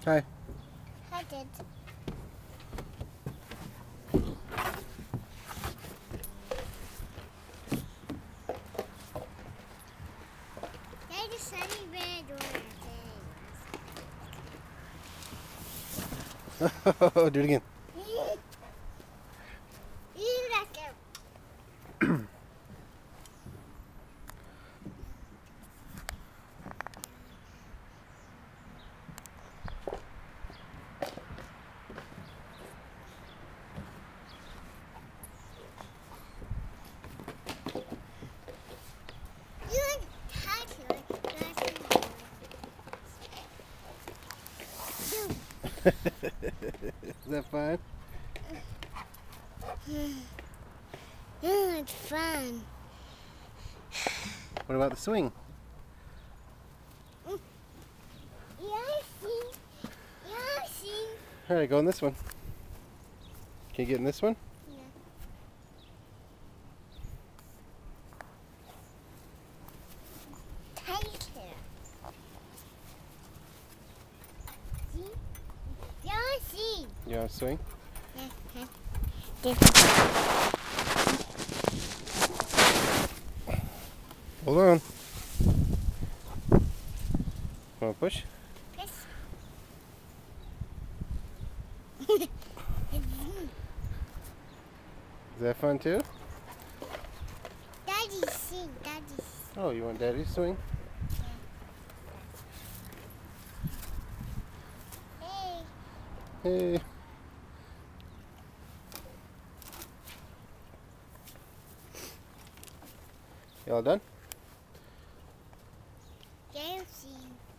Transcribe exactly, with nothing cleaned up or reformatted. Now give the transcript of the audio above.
Hi. Hi, Dad. Daddy, sunny bed or Do it again. Is that fun? Oh, it's fun. What about the swing? Yeah, I see. Yeah, I see. Alright, go on this one. Can you get in this one? Yeah. Tighter. See? Yeah, I see. You want to swing? Yeah. Hold on. Want to push? Yes. Is that fun too? Daddy, sing. Daddy, sing. Oh, you want Daddy to swing? Hey. Hey. You all done? Dancing.